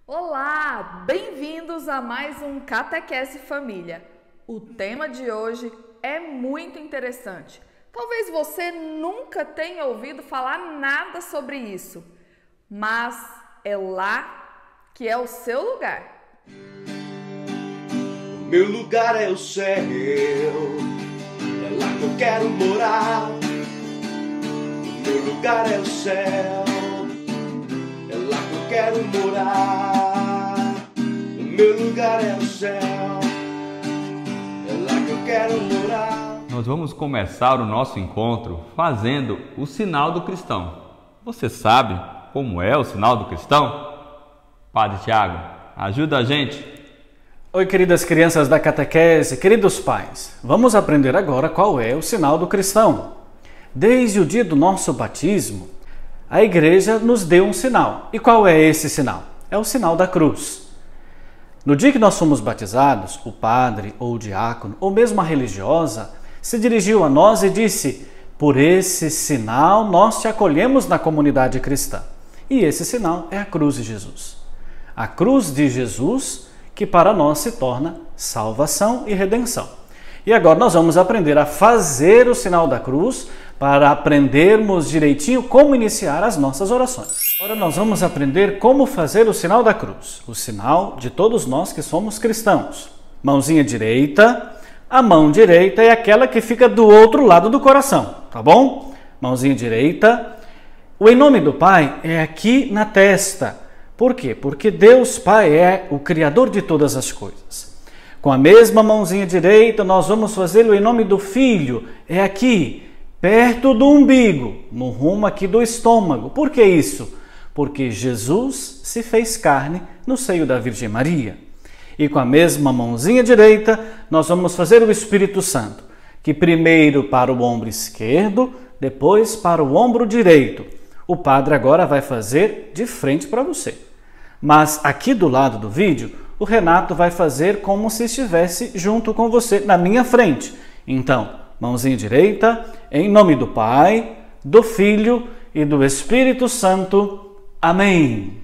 Olá, bem-vindos a mais um Catequese Família. O tema de hoje é muito interessante. Talvez você nunca tenha ouvido falar nada sobre isso, mas é lá que é o seu lugar. O meu lugar é o céu, é lá que eu quero morar. O meu lugar é o céu, é lá que eu quero morar. O meu lugar é o céu, é lá que eu quero morar. Nós vamos começar o nosso encontro fazendo o sinal do cristão. Você sabe como é o sinal do cristão? Padre Tiago, ajuda a gente. Oi, queridas crianças da catequese, queridos pais. Vamos aprender agora qual é o sinal do cristão. Desde o dia do nosso batismo, a igreja nos deu um sinal. E qual é esse sinal? É o sinal da cruz. No dia que nós fomos batizados, o padre ou o diácono, ou mesmo a religiosa, se dirigiu a nós e disse: por esse sinal nós te acolhemos na comunidade cristã. E esse sinal é a cruz de Jesus. A cruz de Jesus que para nós se torna salvação e redenção. E agora nós vamos aprender a fazer o sinal da cruz para aprendermos direitinho como iniciar as nossas orações. Agora nós vamos aprender como fazer o sinal da cruz, o sinal de todos nós que somos cristãos. Mãozinha direita, a mão direita é aquela que fica do outro lado do coração, tá bom? Mãozinha direita. O em nome do Pai é aqui na testa. Por quê? Porque Deus Pai é o Criador de todas as coisas. Com a mesma mãozinha direita, nós vamos fazê-lo em nome do Filho. É aqui, perto do umbigo, no rumo aqui do estômago. Por que isso? Porque Jesus se fez carne no seio da Virgem Maria. E com a mesma mãozinha direita, nós vamos fazer o Espírito Santo, que primeiro para o ombro esquerdo, depois para o ombro direito. O padre agora vai fazer de frente para você. Mas aqui do lado do vídeo, o Renato vai fazer como se estivesse junto com você, na minha frente. Então, mãozinha direita, em nome do Pai, do Filho e do Espírito Santo. Amém.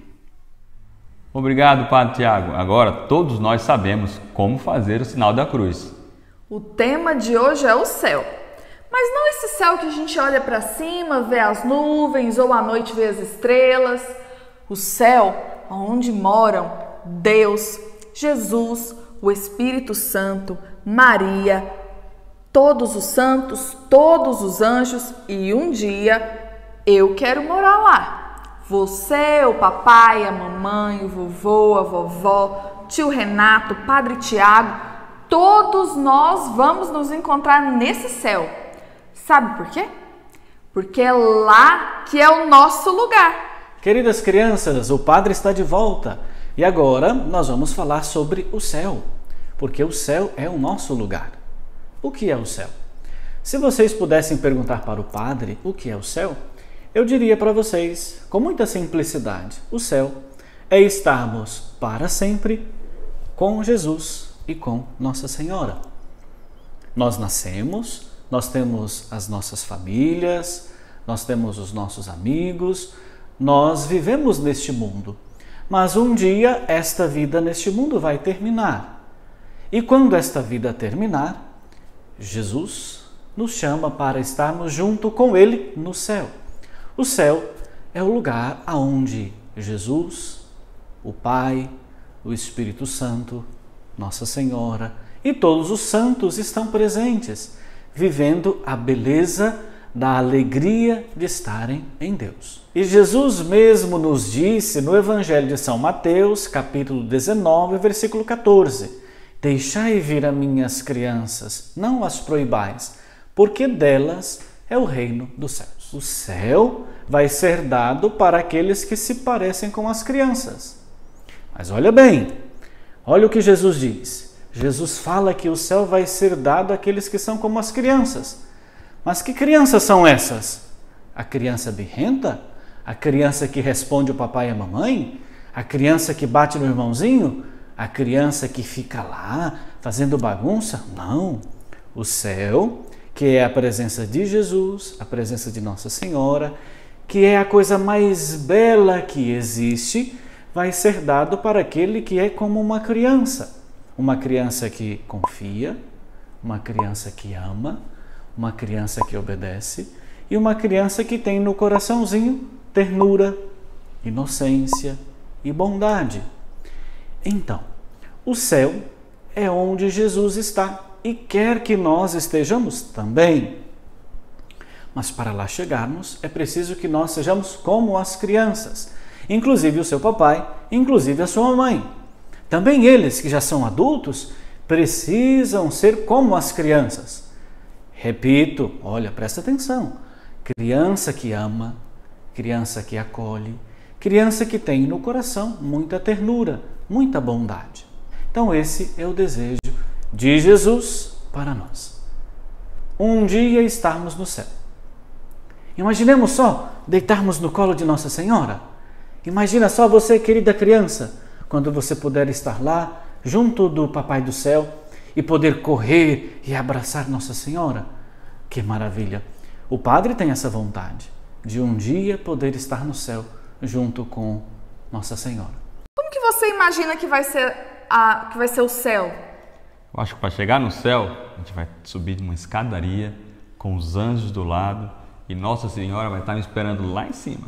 Obrigado, Padre Tiago. Agora todos nós sabemos como fazer o sinal da cruz. O tema de hoje é o céu. Mas não esse céu que a gente olha para cima, vê as nuvens ou à noite vê as estrelas. O céu onde moram Deus, Jesus, o Espírito Santo, Maria, todos os santos, todos os anjos e um dia eu quero morar lá. Você, o papai, a mamãe, o vovô, a vovó, tio Renato, Padre Tiago, todos nós vamos nos encontrar nesse céu. Sabe por quê? Porque é lá que é o nosso lugar. Queridas crianças, o Padre está de volta. E agora nós vamos falar sobre o céu. Porque o céu é o nosso lugar. O que é o céu? Se vocês pudessem perguntar para o Padre o que é o céu, eu diria para vocês, com muita simplicidade, o céu é estarmos para sempre com Jesus e com Nossa Senhora. Nós nascemos, nós temos as nossas famílias, nós temos os nossos amigos, nós vivemos neste mundo. Mas um dia esta vida neste mundo vai terminar. E quando esta vida terminar, Jesus nos chama para estarmos junto com Ele no céu. O céu é o lugar aonde Jesus, o Pai, o Espírito Santo, Nossa Senhora e todos os santos estão presentes, vivendo a beleza da alegria de estarem em Deus. E Jesus mesmo nos disse no Evangelho de São Mateus, capítulo 19, versículo 14: deixai vir as minhas crianças, não as proibais, porque delas é o reino dos céus. O céu vai ser dado para aqueles que se parecem com as crianças. Mas olha bem, olha o que Jesus diz. Jesus fala que o céu vai ser dado àqueles que são como as crianças. Mas que crianças são essas? A criança birrenta? A criança que responde o papai e a mamãe? A criança que bate no irmãozinho? A criança que fica lá fazendo bagunça? Não. O céu, que é a presença de Jesus, a presença de Nossa Senhora, que é a coisa mais bela que existe, vai ser dado para aquele que é como uma criança que confia, uma criança que ama, uma criança que obedece e uma criança que tem no coraçãozinho ternura, inocência e bondade. Então, o céu é onde Jesus está e quer que nós estejamos também. Mas para lá chegarmos, é preciso que nós sejamos como as crianças, inclusive o seu papai, inclusive a sua mãe. Também eles, que já são adultos, precisam ser como as crianças. Repito, olha, presta atenção. Criança que ama, criança que acolhe, criança que tem no coração muita ternura, muita bondade. Então esse é o desejo de Jesus para nós. Um dia estarmos no céu. Imaginemos só deitarmos no colo de Nossa Senhora. Imagina só você, querida criança, quando você puder estar lá, junto do Papai do Céu, e poder correr e abraçar Nossa Senhora. Que maravilha! O Padre tem essa vontade de um dia poder estar no céu, junto com Nossa Senhora. Como que você imagina que vai ser o céu? Eu acho que para chegar no céu, a gente vai subir uma escadaria com os anjos do lado e Nossa Senhora vai estar me esperando lá em cima.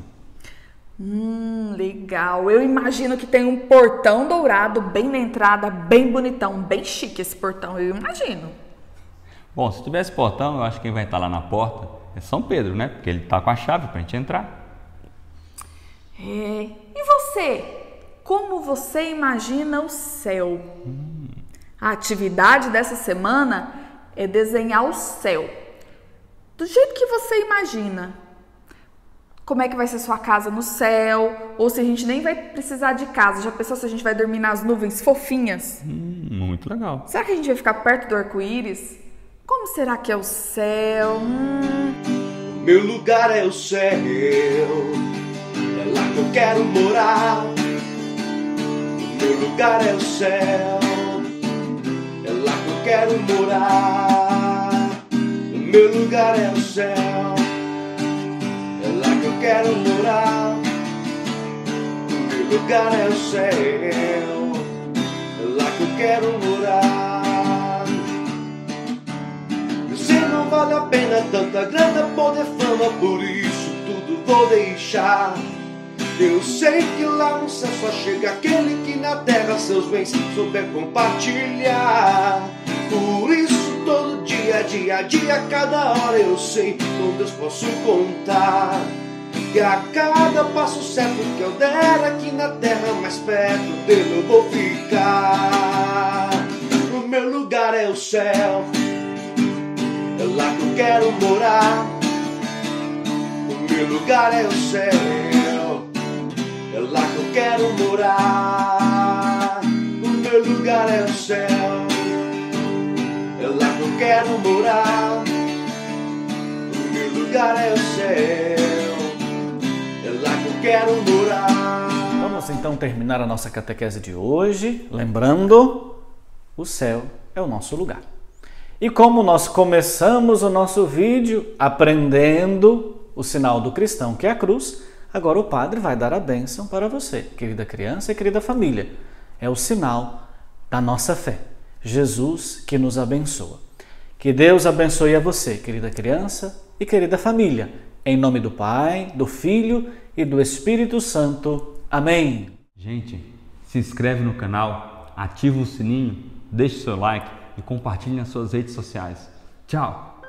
Legal. Eu imagino que tem um portão dourado bem na entrada, bem bonitão, bem chique esse portão, eu imagino. Bom, se tivesse portão, eu acho que quem vai estar lá na porta é São Pedro, né? Porque ele está com a chave para a gente entrar. E você? Como você imagina o céu? A atividade dessa semana é desenhar o céu. Do jeito que você imagina. Como é que vai ser sua casa no céu? Ou se a gente nem vai precisar de casa. Já pensou se a gente vai dormir nas nuvens fofinhas? Muito legal. Será que a gente vai ficar perto do arco-íris? Como será que é o céu? O meu lugar é o céu, é lá que eu quero morar. O meu lugar é o céu, é lá que eu quero morar. O meu lugar é o céu, é lá que eu quero morar. O meu lugar é o céu, é lá que eu quero morar. Não vale a pena tanta grana, poder, fama, por isso tudo vou deixar. Eu sei que lá no céu só chega aquele que na terra seus bens souber compartilhar. Por isso todo dia, dia a dia, cada hora eu sei com Deus posso contar. E a cada passo certo que eu der aqui na terra, mais perto dele eu vou ficar. O meu lugar é o céu, é lá que eu quero morar. O meu lugar é o céu, é lá que eu quero morar. O meu lugar é o céu, é lá que eu quero morar. O meu lugar é o céu, é lá que eu quero morar. Vamos então terminar a nossa catequese de hoje, lembrando, o céu é o nosso lugar. E como nós começamos o nosso vídeo aprendendo o sinal do cristão, que é a cruz, agora o Padre vai dar a bênção para você, querida criança e querida família. É o sinal da nossa fé. Jesus que nos abençoa. Que Deus abençoe a você, querida criança e querida família. Em nome do Pai, do Filho e do Espírito Santo. Amém. Gente, se inscreve no canal, ativa o sininho, deixe seu like e compartilhe nas suas redes sociais. Tchau!